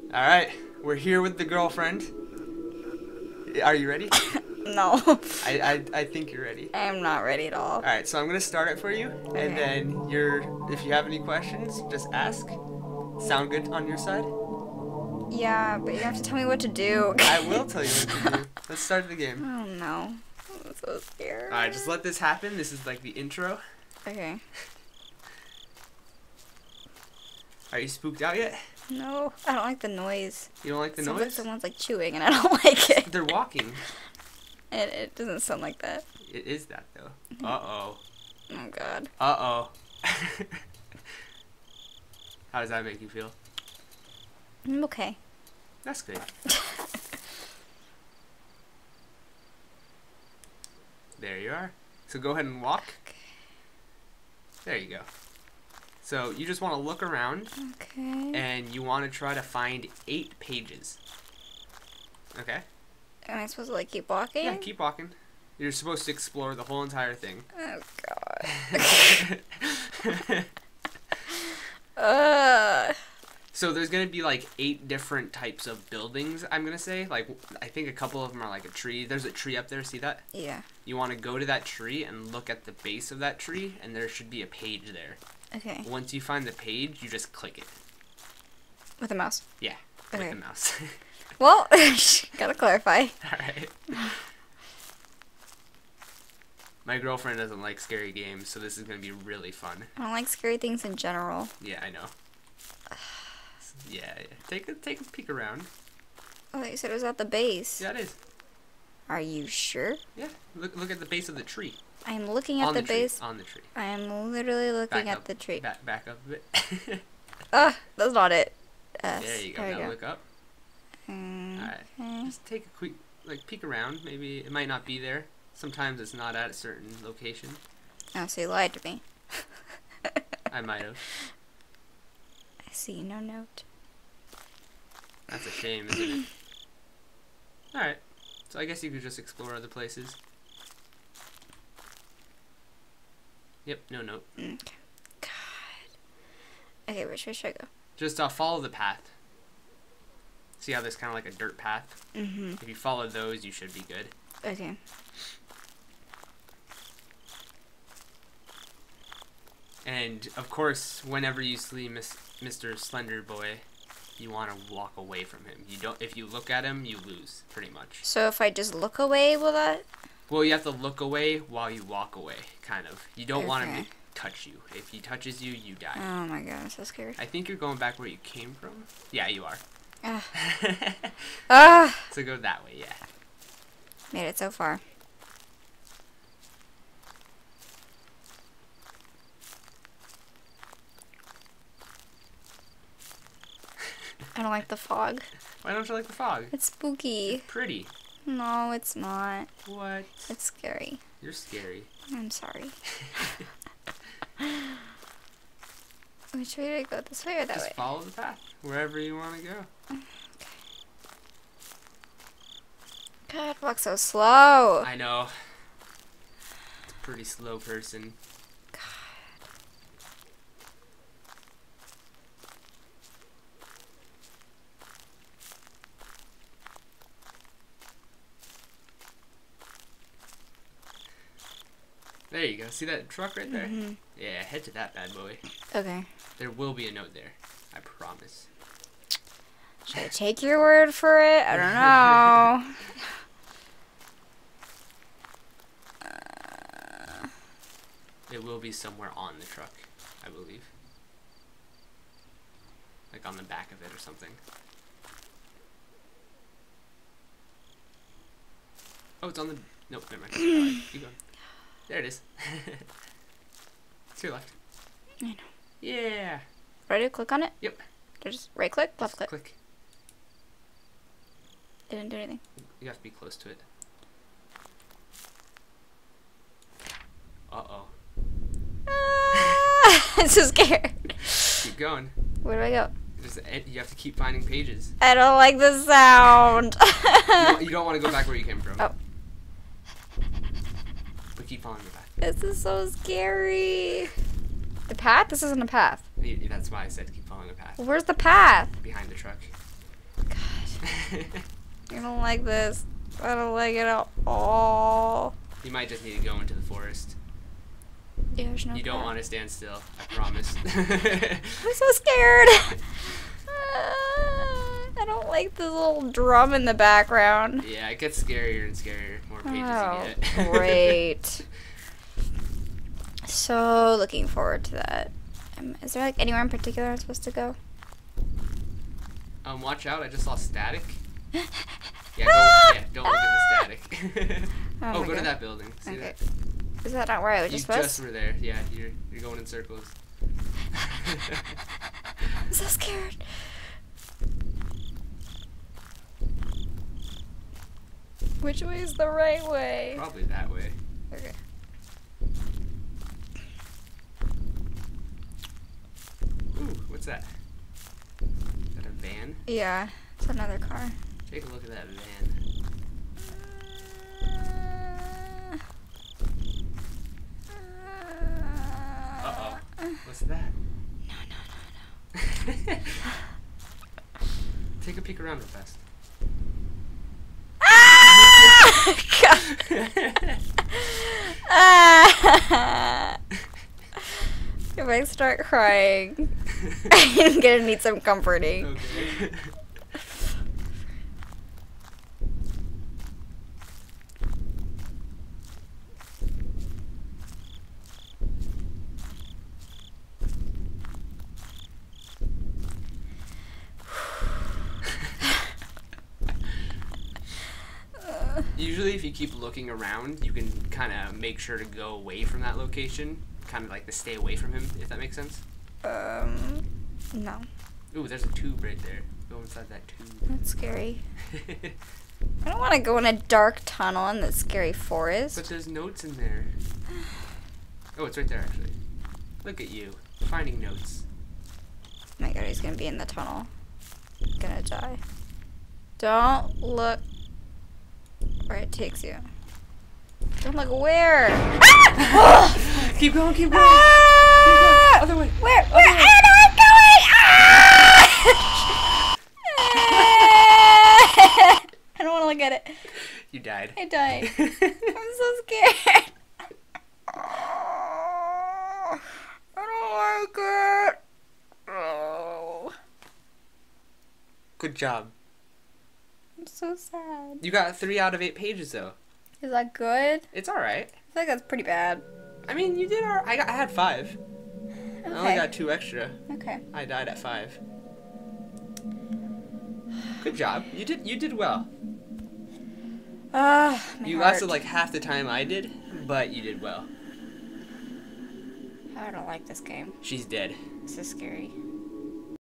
All right, we're here with the girlfriend. Are you ready? No. I think you're ready. I am not ready at all. All right, so I'm gonna start it for you, Okay. and then if you have any questions, just ask. Sound good on your side? Yeah, but you have to tell me what to do. I will tell you what to do. Let's start the game. Oh no. I'm so scared. All right, just let this happen. This is like the intro. Okay. Are you spooked out yet? No, I don't like the noise. You don't like the Sounds like noise? someone's like chewing and I don't like it. They're walking. It doesn't sound like that. It is that though. Uh-oh. Oh god. Uh-oh. How does that make you feel? I'm okay. That's good. There you are. So go ahead and walk. There you go. So you just want to look around Okay. and you want to try to find 8 pages. Okay? Am I supposed to like keep walking? Yeah, keep walking. You're supposed to explore the whole entire thing. Oh god. Ugh. So there's going to be like 8 different types of buildings, I'm going to say. Like, I think a couple of them are like a tree. There's a tree up there, see that? Yeah. You want to go to that tree and look at the base of that tree, and there should be a page there. Okay. Once you find the page, you just click it. With a mouse. Yeah, Okay. with the mouse. Well, gotta clarify. Alright. My girlfriend doesn't like scary games, so this is going to be really fun. I don't like scary things in general. Yeah, I know. Yeah. Take a peek around. Oh, you said it was at the base. Yeah, it is. Are you sure? Yeah, look at the base of the tree. I am looking at the tree. base. On the tree. I am literally looking Back at up. the tree. Back up a bit. That's not it. S. There you go. There we Now go. look up. Alright. Okay. Just take a quick, peek around. Maybe it might not be there. Sometimes it's not at a certain location. Oh, so you lied to me. I might have. I see no note. That's a shame, isn't it? Alright. So I guess you could just explore other places. Yep, no note. Okay. God. Okay, which way should I go? Just follow the path. See how there's kind of like a dirt path? Mm-hmm. If you follow those, you should be good. Okay. And, of course, whenever you see Mr. Slender Boy, you want to walk away from him. You don't. If you look at him, you lose, pretty much. So if I just look away, will that? Well, you have to look away while you walk away, kind of. You don't want him Okay. to touch you. If he touches you, you die. Oh my god, I'm so scared. I think you're going back where you came from. Yeah, you are. Ah. Ah! So go that way, yeah. Made it so far. I don't like the fog. Why don't you like the fog? It's spooky. Pretty. No, it's not. What? It's scary. You're scary. I'm sorry. Which way do I go? This way or that Just way? follow the path, wherever you want to go. God, walk so slow. I know. It's a pretty slow person. God. There you go. See that truck right there? Mm-hmm. Yeah, head to that bad boy. Okay. There will be a note there. I promise. Should I take your word for it? I don't know. It will be somewhere on the truck, I believe. Like on the back of it or something. Oh, it's on the... Nope, never mind. Alright, keep going. There it is. To your left. I know. Yeah. Ready to click on it? Yep. Just right click, left click. Click. Didn't do anything. You have to be close to it. Uh-oh. I'm so scared. Keep going. Where do I go? You have to keep finding pages. I don't like the sound. You don't want to go back where you came from. Oh. But keep following the path. This is so scary. The path? This isn't a path. That's why I said keep following the path. Where's the path? Behind the truck. I don't like this. I don't like it at all. You might just need to go into the forest. There's no You don't car. want to stand still. I promise. I'm so scared. I don't like this little drum in the background. Yeah, it gets scarier and scarier. More pages you get. Great. So looking forward to that. Is there like anywhere in particular I'm supposed to go? Watch out! I just saw static. Yeah, don't look at the static. Oh Oh, my go to God. that building. See Okay. that? Is that not where I was You just just supposed? were there. Yeah, you're going in circles. I'm so scared. Which way is the right way? Probably that way. Okay. Ooh, what's that? Is that a van? Yeah, it's another car. Take a look at that van. Uh-oh. What's that? No. Take a peek around real fast. If I start crying, I'm gonna need some comforting. Okay. Usually if you keep looking around, you can kind of make sure to go away from that location. Kind of like to stay away from him, if that makes sense. No. Ooh, there's a tube right there. Go inside that tube. That's scary. I don't want to go in a dark tunnel in the scary forest. But there's notes in there. Oh, it's right there, actually. Look at you, finding notes. Oh my God, he's gonna be in the tunnel. Gonna die. Don't look where it takes you. Don't look where. Keep going, keep going. Ah! Other way. Where am I going? Ah! I don't want to look at it. You died. I died. I'm so scared. I don't like it. Oh, Good job. I'm so sad. You got 3 out of 8 pages, though. Is that good? It's alright. I feel like that's pretty bad. I mean, you did alright. I had 5. I only Okay. got 2 extra. Okay. I died at 5. Good job. You did well. My You heart. lasted like half the time I did, but you did well. I don't like this game. She's dead. This is scary.